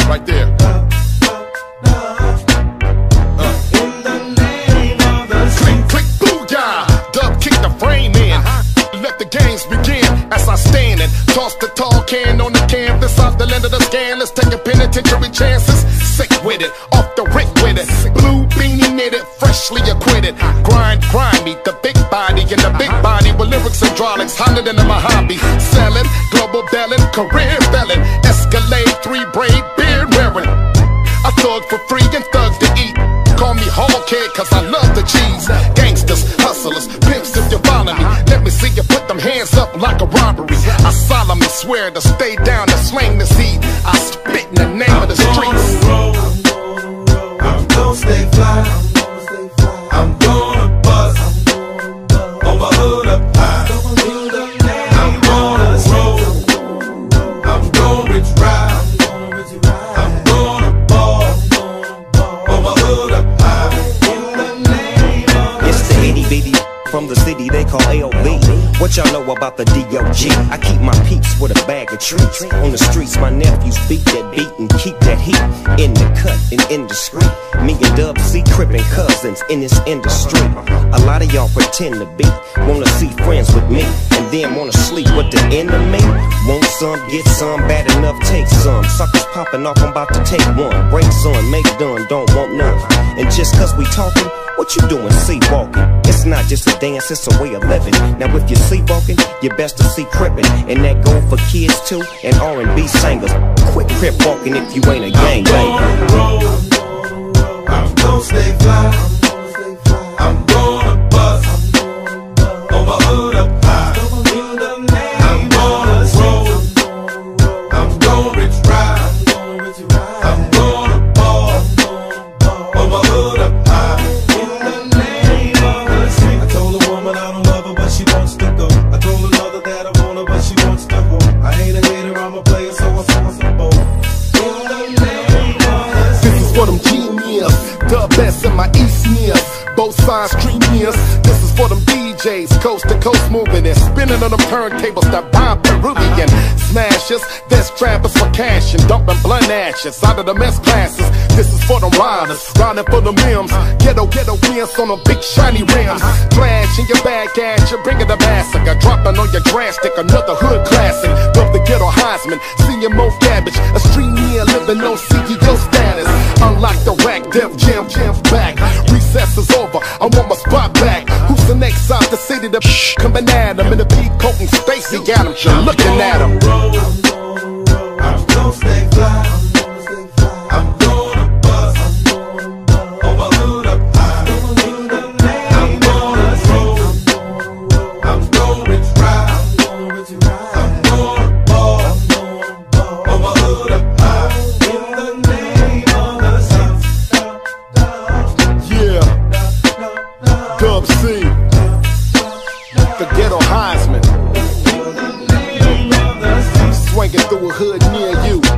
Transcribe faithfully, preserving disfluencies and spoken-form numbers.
right there. Toss the tall can on the canvas off the land of the scandalous, taking penitentiary chances. Sick with it, off the rick with it. Blue beanie knitted, freshly acquitted. Grind, grind me, the big body and the big body with lyrics hydraulics, hotter than my hobby. Selling, global belling, career felon. Escalade, three braid, beard wearing. I thug for free and thug to eat. Call me hog head cause I love the cheese. Gangsters, hustlers, pimps if you follow me. Let me see you put them hands up like a robbery. I solemnly swear to stay down and slang this heat. I spit in the name of the streets. I'm gonna stay fly. I'm gonna bust on my hood up high. I'm gonna roll. I'm gonna rich ride. I'm gonna ball on my hood up high. It's the itty bitty from the city they call A O B. What y'all know about the D O G? I keep my peeps with a bag of treats. On the streets, my nephews beat that beat and keep that heat in the cut and indiscreet. Me and Dub C crippin' cousins in this industry. A lot of y'all pretend to be, wanna see friends with me, and then wanna sleep with the enemy. Want some, get some, bad enough, take some. Suckers popping off, I'm about to take one. Break some, make done, don't want none. And just cause we talking, what you doing sleepwalking? It's not just a dance, it's a way of living. Now if you're sleepwalking, you best to see crippin'. And that go for kids too, and R and B singers. Quit crip walking if you ain't a gangbanger. I'm gonna stay fly. I'm gonna bust on my hood up high. I'm gonna roll. I'm gonna rich ride. I'm gonna ball on my hood up high. I told a woman I don't love her, but she wants to go. I told another that I want her, but she wants to hold. I ain't a hater, I'm a player, so I saw some both. This is for them genius, the best in my east near. Both sides creamiest. This is for them D Js, coast to coast moving and spinning on them turntables that bomb Peruvian smashes. There's trappers for cash and dumping blunt ashes out of the mess classes. This is for them riders, riding for the mims. Ghetto, ghetto wins on them big shiny rims. Flash in your bag at you, bringing the massacre. Dropping on your drastic, another hood classic. Love the ghetto Heisman, seeing more cabbage. A stream near living on C E O status. Unlock the rack, Def Jam, Jam's back. Recess is over, I want my spot back. Who's the next out the city? The coming at him in the Peacoat and Stacy got him. You're looking at him. I'm gonna stay fly. I'm gonna bust on my hood up high. I'm gonna roll. I'm gonna rich ride. I'm gonna ball on my hood up high. In the name of the South. Yeah, Dub C, the ghetto Heisman, swinging through a hood near you.